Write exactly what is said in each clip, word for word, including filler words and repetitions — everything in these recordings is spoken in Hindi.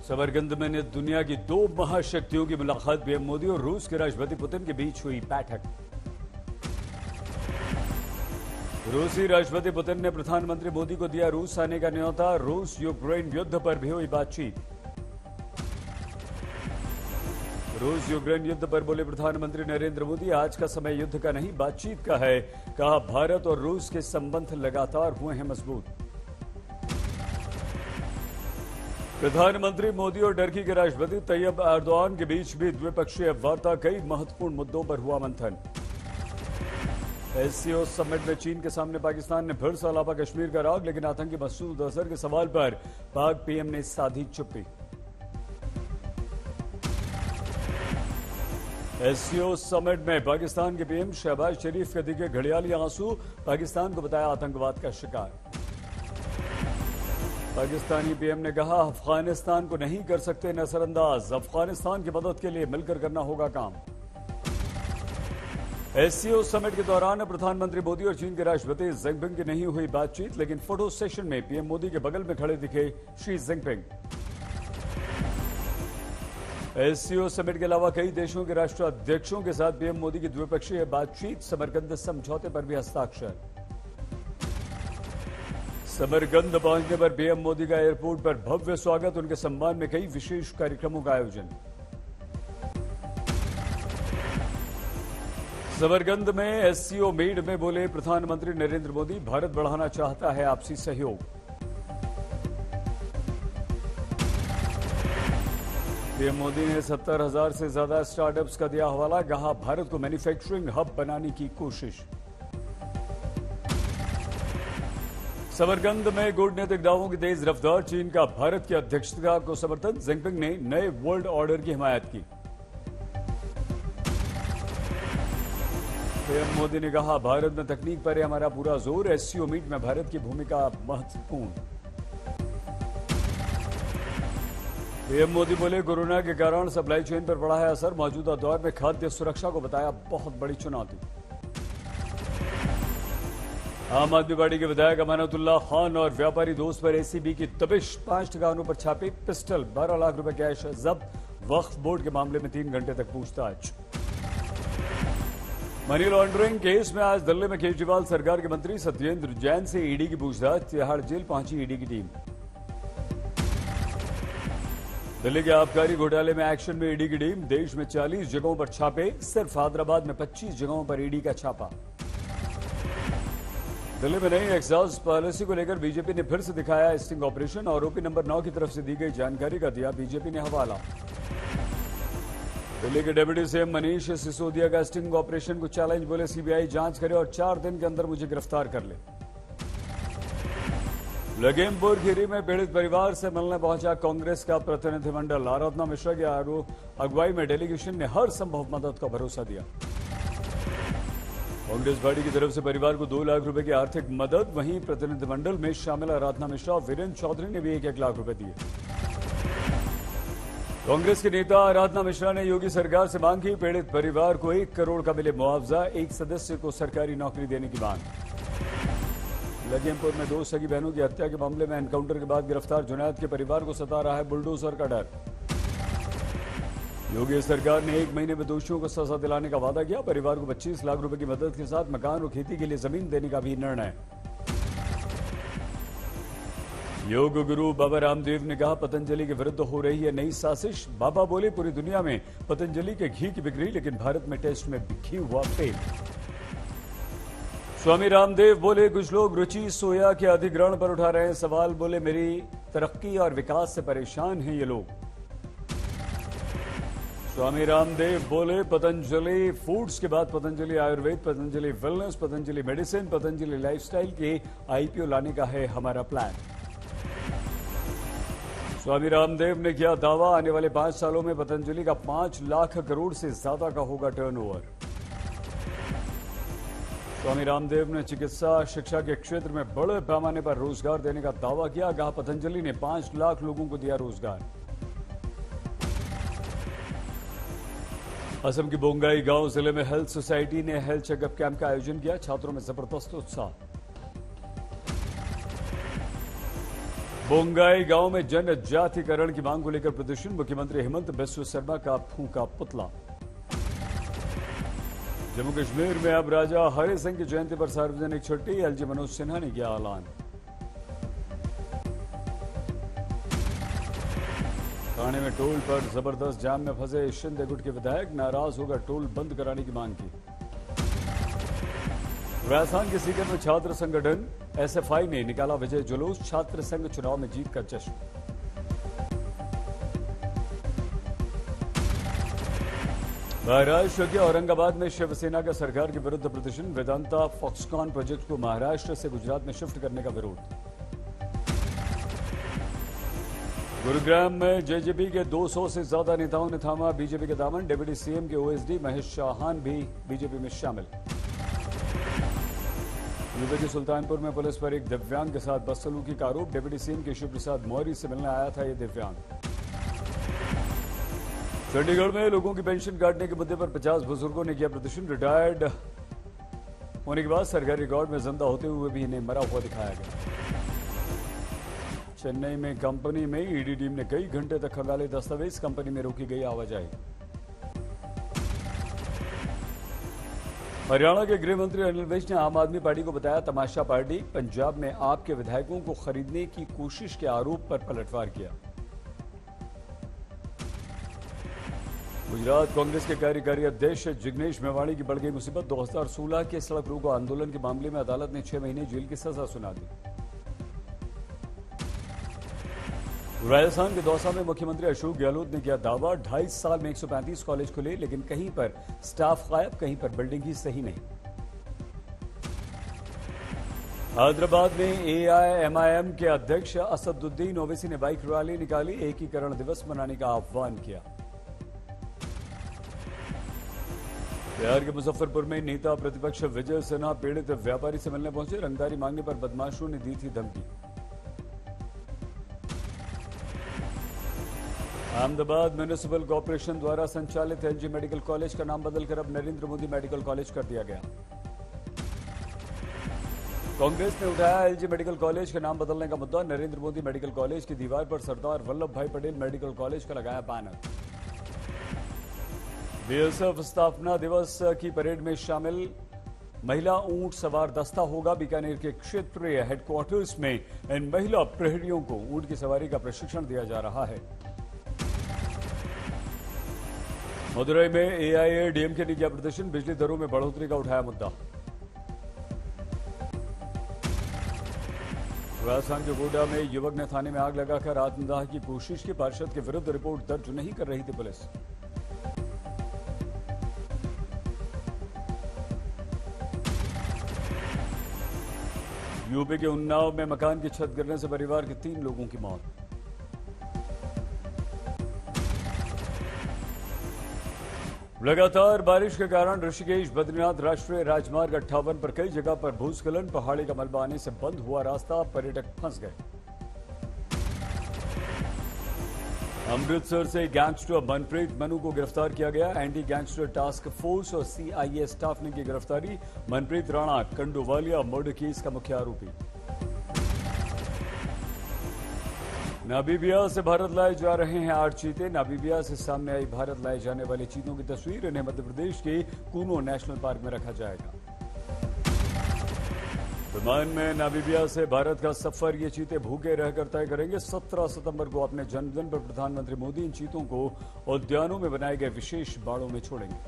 समरकंद में दुनिया की दो महाशक्तियों की मुलाकात। पीएम मोदी और रूस के राष्ट्रपति पुतिन के बीच हुई बैठक। रूसी राष्ट्रपति पुतिन ने प्रधानमंत्री मोदी को दिया रूस आने का न्योता। रूस यूक्रेन युद्ध पर भी हुई बातचीत। रूस यूक्रेन युद्ध पर बोले प्रधानमंत्री नरेंद्र मोदी, आज का समय युद्ध का नहीं बातचीत का है। कहा, भारत और रूस के संबंध लगातार हुए हैं मजबूत। प्रधानमंत्री मोदी और टर्की के राष्ट्रपति तैयब एर्दोआन के बीच भी द्विपक्षीय वार्ता। कई महत्वपूर्ण मुद्दों पर हुआ मंथन। एससीओ समिट में चीन के सामने पाकिस्तान ने फिर से लापा कश्मीर का राग, लेकिन आतंकी मसूद अजहर के सवाल पर पाक पीएम ने साधी चुप्पी। एससीओ समिट में पाकिस्तान के पीएम शहबाज शरीफ के दिखे घड़ियाली आंसू। पाकिस्तान को बताया आतंकवाद का शिकार। पाकिस्तानी पीएम ने कहा, अफगानिस्तान को नहीं कर सकते नजरअंदाज। अफगानिस्तान की मदद के लिए मिलकर करना होगा काम। एससीओ समिट के दौरान प्रधानमंत्री मोदी और चीन के राष्ट्रपति जिनपिंग की नहीं हुई बातचीत, लेकिन फोटो सेशन में पीएम मोदी के बगल में खड़े दिखे शी जिनपिंग। एससीओ समिट के अलावा कई देशों के राष्ट्राध्यक्षों के साथ पीएम मोदी की द्विपक्षीय बातचीत। समरकंद समझौते पर भी हस्ताक्षर। समरकंद पहुंचने पर पीएम मोदी का एयरपोर्ट पर भव्य स्वागत। उनके सम्मान में कई विशेष कार्यक्रमों का आयोजन। समरकंद में एससीओ मीट में बोले प्रधानमंत्री नरेंद्र मोदी, भारत बढ़ाना चाहता है आपसी सहयोग। पीएम मोदी ने सत्तर हजार से ज्यादा स्टार्टअप्स का दिया हवाला। कहा, भारत को मैन्युफैक्चरिंग हब बनाने की कोशिश। समरकंद में कूटनीतिक दावों की तेज रफ्तार। चीन का भारत की अध्यक्षता को समर्थन। जिनपिंग ने नए वर्ल्ड ऑर्डर की हिमायत की। पीएम मोदी ने कहा, भारत में तकनीक पर है हमारा पूरा जोर। एससीओ मीट में भारत की भूमिका महत्वपूर्ण। पीएम मोदी बोले, कोरोना के कारण सप्लाई चेन पर पड़ा है असर। मौजूदा दौर में खाद्य सुरक्षा को बताया बहुत बड़ी चुनौती। आम आदमी पार्टी के विधायक अमानतुल्लाह खान और व्यापारी दोस्त पर एसीबी की तबिश। पांच ठिकानों पर छापे, पिस्टल, बारह लाख रुपए कैश जब्त। वक्फ बोर्ड के मामले में तीन घंटे तक पूछताछ। मनी लॉन्ड्रिंग केस में आज दिल्ली में केजरीवाल सरकार के मंत्री सत्येंद्र जैन से ईडी की पूछताछ। तिहाड़ जेल पहुंची ईडी की टीम। दिल्ली के आबकारी घोटाले में एक्शन में ईडी की टीम। देश में चालीस जगहों पर छापे। सिर्फ हैदराबाद में पच्चीस जगहों पर ईडी का छापा। दिल्ली में नई एक्साइज पॉलिसी को लेकर बीजेपी ने फिर से दिखाया स्टिंग ऑपरेशन। आरोपी नंबर नौ की तरफ से दी गई जानकारी का दिया बीजेपी ने हवाला। दिल्ली के डिप्टी सीएम मनीष सिसोदिया का स्टिंग ऑपरेशन को चैलेंज। बोले, सीबीआई जांच करे और चार दिन के अंदर मुझे गिरफ्तार कर ले। लखीमपुर खीरी में पीड़ित परिवार से मिलने पहुंचा कांग्रेस का प्रतिनिधिमंडल। आराधना मिश्रा की अगुवाई में डेलीगेशन ने हर संभव मदद का भरोसा दिया। कांग्रेस पार्टी की तरफ से परिवार को दो लाख रुपए की आर्थिक मदद। वहीं प्रतिनिधिमंडल में शामिल आराधना मिश्रा और वीरेंद्र चौधरी ने भी एक एक लाख रुपए दिए। कांग्रेस के नेता आराधना मिश्रा ने योगी सरकार से मांग की, पीड़ित परिवार को एक करोड़ का मिले मुआवजा। एक सदस्य को सरकारी नौकरी देने की मांग। लखीमपुर में दो सगी बहनों की हत्या के मामले में एनकाउंटर के बाद गिरफ्तार जुनैद के परिवार को सता रहा है बुलडोजर का डर। योगी सरकार ने एक महीने में दोषियों को सजा दिलाने का वादा किया। परिवार को पच्चीस लाख रुपए की मदद के साथ मकान और खेती के लिए जमीन देने का भी निर्णय। योग गुरु बाबा रामदेव ने कहा, पतंजलि के विरुद्ध हो रही है नई साजिश। बाबा बोले, पूरी दुनिया में पतंजलि के घी की बिक्री, लेकिन भारत में टेस्ट में घी हुआ फेल। स्वामी रामदेव बोले, कुछ लोग रुचि सोया के अधिग्रहण पर उठा रहे हैं सवाल। बोले, मेरी तरक्की और विकास से परेशान हैं ये लोग। स्वामी रामदेव बोले, पतंजलि फूड्स के बाद Patanjali Ayurveda, Patanjali wellness, Patanjali medicine, Patanjali lifestyle के आईपीओ लाने का है हमारा प्लान। स्वामी रामदेव ने किया दावा, आने वाले पांच सालों में पतंजलि का पांच लाख करोड़ से ज्यादा का होगा टर्नओवर। स्वामी रामदेव ने चिकित्सा शिक्षा के क्षेत्र में बड़े पैमाने पर रोजगार देने का दावा किया। कहा, पतंजलि ने पांच लाख लोगों को दिया रोजगार। असम की बोंगाई गांव जिले में हेल्थ सोसाइटी ने हेल्थ चेकअप कैंप का आयोजन किया। छात्रों में जबरदस्त उत्साह। बोंगाई गांव में जनजातिकरण की मांग को लेकर प्रदर्शन, मुख्यमंत्री हेमंत बिस्वा शर्मा का फूंका पुतला। जम्मू कश्मीर में अब राजा हरि सिंह की जयंती पर सार्वजनिक छुट्टी, एलजी मनोज सिन्हा ने किया ऐलान। ठाणे में टोल पर जबरदस्त जाम में फंसे शिंदे गुट के विधायक, नाराज होकर टोल बंद कराने की मांग की। राजस्थान के सीकर में छात्र संगठन एसएफआई ने निकाला विजय जुलूस, छात्र संघ चुनाव में जीत का जश्न। महाराष्ट्र के औरंगाबाद में शिवसेना का सरकार के विरुद्ध प्रदर्शन, वेदांता फॉक्सकॉन प्रोजेक्ट को महाराष्ट्र से गुजरात में शिफ्ट करने का विरोध। गुरुग्राम में जेजेपी के दो सौ से ज्यादा नेताओं ने थामा बीजेपी के दामन, डिप्टी सीएम के ओएसडी महेश चौहान भी बीजेपी में शामिल। यूपी के सुल्तानपुर में पुलिस पर एक दिव्यांग के साथ बदसलूकी का आरोप, डिप्टी सीएम केशव प्रसाद मौर्य से मिलने आया था यह दिव्यांग। चंडीगढ़ में लोगों की पेंशन काटने के मुद्दे पर पचास बुजुर्गों ने किया प्रदर्शन, रिटायर्ड होने के बाद सरकारी रिकॉर्ड में जिंदा होते हुए भी इन्हें मरा हुआ दिखाया गया। चेन्नई में कंपनी में ईडी टीम ने कई घंटे तक खंगाले दस्तावेज, कंपनी में रोकी गई आवाजाही। हरियाणा के गृह मंत्री अनिल विज ने आम आदमी पार्टी को बताया तमाशा पार्टी, पंजाब में आप के विधायकों को खरीदने की कोशिश के आरोप पर पलटवार किया। गुजरात कांग्रेस के कार्यकारी अध्यक्ष जिग्नेश मेवाणी की बढ़ गई मुसीबत, दो हज़ार सोलह के सड़क रोको आंदोलन के मामले में अदालत ने छह महीने जेल की सजा सुना दी। राजस्थान के दौसा में मुख्यमंत्री अशोक गहलोत ने किया दावा, ढाई साल में एक सौ पैंतीस कॉलेज खुले, लेकिन कहीं पर स्टाफ गायब, कहीं पर बिल्डिंग ही सही नहीं। हैदराबाद में एआईएमआईएम के अध्यक्ष असदुद्दीन ओवैसी ने बाइक रैली निकाली, एकीकरण दिवस मनाने का आह्वान किया। बिहार के मुजफ्फरपुर में नेता प्रतिपक्ष विजय सिन्हा पीड़ित व्यापारी से मिलने पहुंचे, रंगदारी मांगने पर बदमाशों ने दी थी धमकी। अहमदाबाद म्युनिसिपल कॉर्पोरेशन द्वारा संचालित एलजी मेडिकल कॉलेज का नाम बदलकर अब नरेंद्र मोदी मेडिकल कॉलेज कर दिया गया। कांग्रेस ने उठाया एलजी मेडिकल कॉलेज का नाम बदलने का मुद्दा, नरेंद्र मोदी मेडिकल कॉलेज की दीवार पर सरदार वल्लभ भाई पटेल मेडिकल कॉलेज का लगाया बैनर। बीएसएफ स्थापना दिवस की परेड में शामिल महिला ऊंट सवार दस्ता होगा, बीकानेर के क्षेत्रीय हेडक्वार्टर्स में इन महिला प्रहरियों को ऊंट की सवारी का प्रशिक्षण दिया जा रहा है। मदुरई में एआईएडीएमके ने किया प्रदर्शन, बिजली दरों में बढ़ोतरी का उठाया मुद्दा। राजस्थान के गोड्डा में युवक ने थाने में आग लगाकर आत्मदाह की कोशिश की, पार्षद के विरुद्ध रिपोर्ट दर्ज नहीं कर रही थी पुलिस। यूपी के उन्नाव में मकान की छत गिरने से परिवार के तीन लोगों की मौत। लगातार बारिश के कारण ऋषिकेश बद्रीनाथ राष्ट्रीय राजमार्ग अट्ठावन पर कई जगह पर भूस्खलन, पहाड़ी का मलबा आने से बंद हुआ रास्ता, पर्यटक फंस गए। अमृतसर से गैंगस्टर मनप्रीत मनु को गिरफ्तार किया गया, एंटी गैंगस्टर टास्क फोर्स और सीआईए स्टाफ ने की गिरफ्तारी, मनप्रीत राणा कंडोवालिया मर्डर केस का मुख्य आरोपी। नामीबिया से भारत लाए जा रहे हैं आठ चीते, नामीबिया से सामने आई भारत लाए जाने वाले चीतों की तस्वीर, इन्हें मध्य प्रदेश के कूनो नेशनल पार्क में रखा जाएगा। विमान में नामीबिया से भारत का सफर, ये चीते भूखे रहकर तय करेंगे। सत्रह सितंबर को अपने जन्मदिन पर प्रधानमंत्री मोदी इन चीतों को उद्यानों में बनाए गए विशेष बाड़ों में छोड़ेंगे।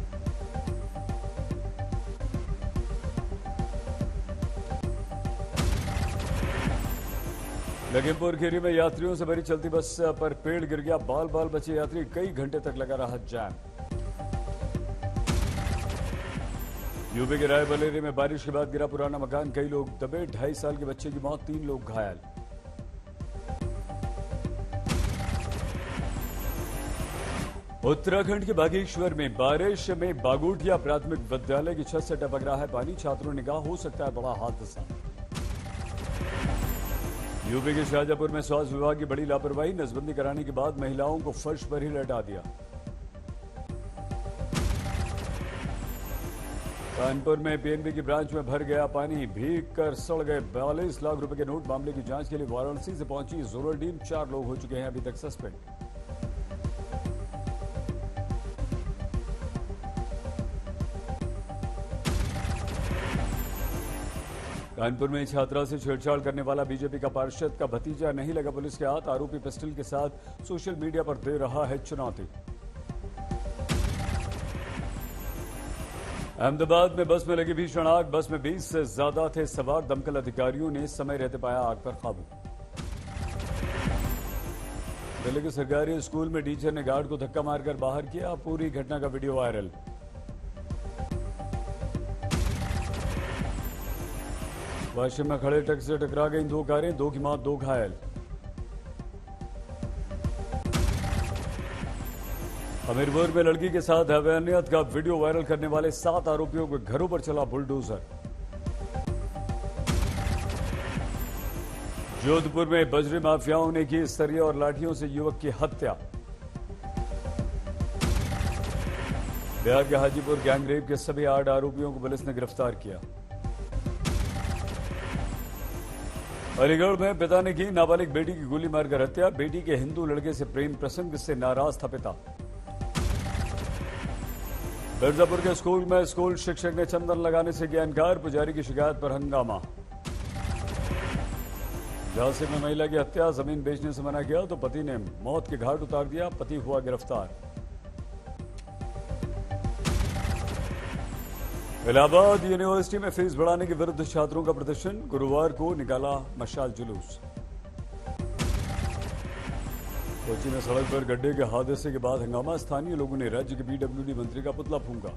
लखीमपुर खीरी में यात्रियों से भरी चलती बस पर पेड़ गिर गया, बाल बाल बचे यात्री, कई घंटे तक लगा रहा जाम। यूपी के रायबरेली में बारिश के बाद गिरा पुराना मकान, कई लोग दबे, ढाई साल के बच्चे की मौत, तीन लोग घायल। उत्तराखंड के बागेश्वर में बारिश में बागोटिया प्राथमिक विद्यालय की छत से टपक रहा है पानी, छात्रों ने कहा हो सकता है बड़ा हादसा। यूपी के शाहजहांपुर में स्वास्थ्य विभाग की बड़ी लापरवाही, नसबंदी कराने के बाद महिलाओं को फर्श पर ही लटा दिया। कानपुर में पीएनबी की ब्रांच में भर गया पानी, भीग कर सड़ गए बयालीस लाख रुपए के नोट। मामले की जांच के लिए वाराणसी से पहुंची जोनल टीम। चार लोग हो चुके हैं अभी तक सस्पेंड। कानपुर में छात्रा से छेड़छाड़ करने वाला बीजेपी का पार्षद का भतीजा नहीं लगा पुलिस के हाथ। आरोपी पिस्टल के साथ सोशल मीडिया पर दे रहा है चुनौती। अहमदाबाद में बस में लगी भीषण आग, बस में बीस से ज्यादा थे सवार। दमकल अधिकारियों ने समय रहते पाया आग पर काबू। दिल्ली के सरकारी स्कूल में टीचर ने गार्ड को धक्का मारकर बाहर किया, पूरी घटना का वीडियो वायरल। वाशिम में खड़े ट्रक से टकरा गई दो कारें, दो की मौत, दो घायल। हमीरपुर में लड़की के साथ अवैनियत का वीडियो वायरल करने वाले सात आरोपियों के घरों पर चला बुलडोजर। जोधपुर में बजरी माफियाओं ने की सरिया और लाठियों से युवक की हत्या। बिहार के हाजीपुर गैंगरेप के सभी आठ आरोपियों को पुलिस ने गिरफ्तार किया। अलीगढ़ में पिता ने की नाबालिग बेटी की गोली मारकर हत्या। बेटी के हिंदू लड़के से प्रेम प्रसंग से नाराज था पिता। मिर्जापुर के स्कूल में स्कूल शिक्षक ने चंदन लगाने से किया इनकार, पुजारी की शिकायत पर हंगामा। झांसी में महिला की हत्या, जमीन बेचने से मना किया तो पति ने मौत के घाट उतार दिया, पति हुआ गिरफ्तार। इलाहाबाद यूनिवर्सिटी में फीस बढ़ाने के विरुद्ध छात्रों का प्रदर्शन, गुरुवार को निकाला मशाल जुलूस। कोची में सड़क पर गड्ढे के हादसे के बाद हंगामा, स्थानीय लोगों ने राज्य के पीडब्ल्यूडी मंत्री का पुतला फूंका।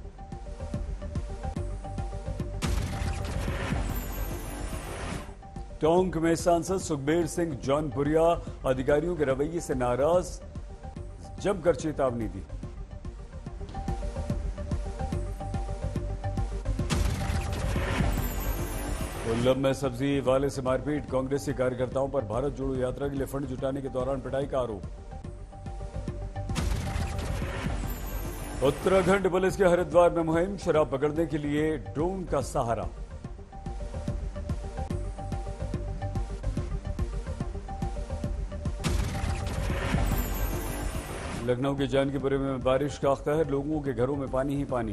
टोंक में सांसद सुखबीर सिंह जौनपुरिया अधिकारियों के रवैये से नाराज, जमकर चेतावनी दी। कोल्लम में सब्जी वाले से मारपीट, कांग्रेसी कार्यकर्ताओं पर भारत जोड़ो यात्रा के लिए फंड जुटाने के दौरान पिटाई का आरोप। उत्तराखंड पुलिस के हरिद्वार में मुहिम, शराब पकड़ने के लिए ड्रोन का सहारा। लखनऊ के जानकीपुरी में बारिश का कहर, लोगों के घरों में पानी ही पानी।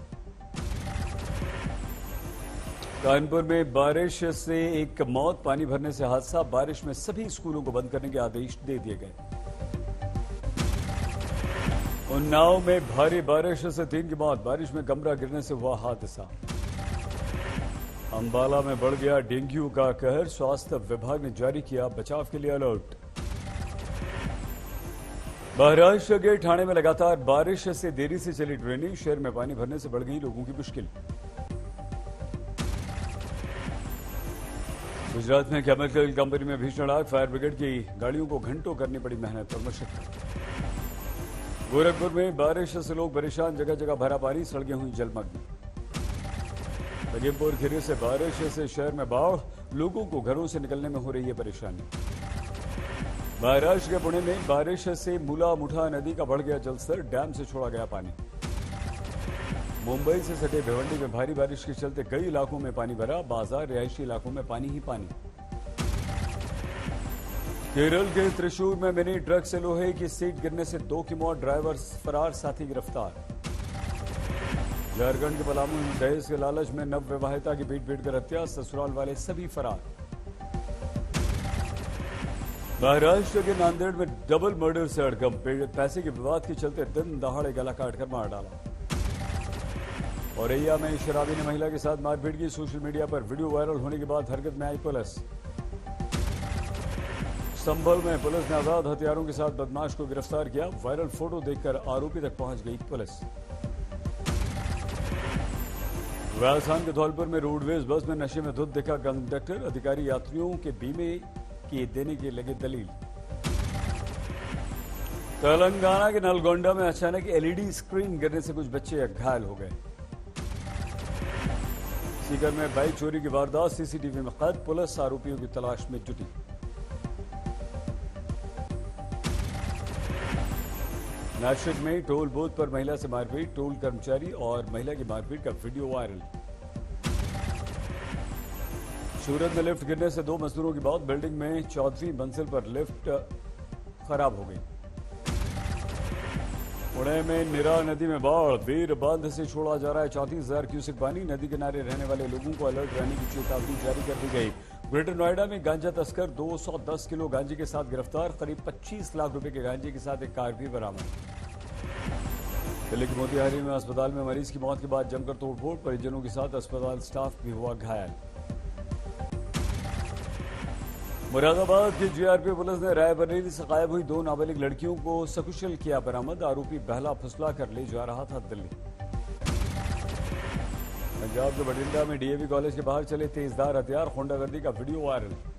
कानपुर में बारिश से एक मौत, पानी भरने से हादसा। बारिश में सभी स्कूलों को बंद करने के आदेश दे दिए गए। उन्नाव में भारी बारिश से तीन की मौत, बारिश में कमरा गिरने से हुआ हादसा। अंबाला में बढ़ गया डेंगू का कहर, स्वास्थ्य विभाग ने जारी किया बचाव के लिए अलर्ट। महाराष्ट्र के ठाणे में लगातार बारिश से देरी से चली ट्रेनें, शहर में पानी भरने से बढ़ गई लोगों की मुश्किल। गुजरात में केमिकल कंपनी में भीषण आग, फायर ब्रिगेड की गाड़ियों को घंटों करनी पड़ी मेहनत और मशक्कत। गोरखपुर में बारिश से लोग परेशान, जगह जगह भरा पानी, सड़कें हुई जलमग्न। लखीमपुर खीरी से बारिश से शहर में बाढ़, लोगों को घरों से निकलने में हो रही है परेशानी। महाराष्ट्र के पुणे में बारिश से मूला मुठा नदी का बढ़ गया जलस्तर, डैम से छोड़ा गया पानी। मुंबई से सटे भिवंडी में भारी बारिश के चलते कई इलाकों में पानी भरा, बाजार रिहायशी इलाकों में पानी ही पानी। केरल के त्रिशूर में मिनी ट्रक से लोहे की सीट गिरने से दो की मौत, ड्राइवर फरार, साथी गिरफ्तार। झारखंड के पलामू में दहेज के लालच में नव विवाहिता की पीट पीट कर हत्या, ससुराल वाले सभी फरार। महाराष्ट्र के नांदेड़ में डबल मर्डर से हड़कंप, पैसे के विवाद के चलते दिन दहाड़े गला काटकर मार डाला। औरैया में शराबी ने महिला के साथ मारपीट की, सोशल मीडिया पर वीडियो वायरल होने के बाद हरकत में आई पुलिस। संभल में पुलिस ने अवैध हथियारों के साथ बदमाश को गिरफ्तार किया, वायरल फोटो देखकर आरोपी तक पहुंच गई पुलिस। राजस्थान के धौलपुर में रोडवेज बस में नशे में धुत दिखा कंडक्टर, अधिकारी यात्रियों के बीमे के देने के लगे दलील। तेलंगाना के नलगोंडा में अचानक एलईडी स्क्रीन गिरने से कुछ बच्चे घायल हो गए। सीकर में बाइक चोरी की वारदात सीसीटीवी में कैद, पुलिस आरोपियों की तलाश में जुटी। नासिक में टोल बूथ पर महिला से मारपीट, टोल कर्मचारी और महिला की मारपीट का वीडियो वायरल। सूरत में लिफ्ट गिरने से दो मजदूरों की मौत, बिल्डिंग में चौथी मंजिल पर लिफ्ट खराब हो गई। पुणे में निरा नदी में बाढ़, वीर बांध से छोड़ा जा रहा है चौंतीस हजार क्यूसेक पानी, नदी किनारे रहने वाले लोगों को अलर्ट रहने की चेतावनी जारी कर दी गई। ग्रेटर नोएडा में गांजा तस्कर दो सौ दस किलो गांजे के साथ गिरफ्तार, करीब पच्चीस लाख रुपए के गांजे के साथ एक कार भी बरामद। दिल्ली के मोतिहारी में अस्पताल में मरीज की मौत के बाद जमकर तोड़फोड़, परिजनों के साथ अस्पताल स्टाफ भी हुआ घायल। मुरादाबाद की जीआरपी पुलिस ने रायबरेली से गायब हुई दो नाबालिग लड़कियों को सकुशल किया बरामद, आरोपी बहला फुसला कर ले जा रहा था दिल्ली। पंजाब के बठिंडा में डीएवी कॉलेज के बाहर चले तेजधार हथियार, गुंडागर्दी का वीडियो वायरल।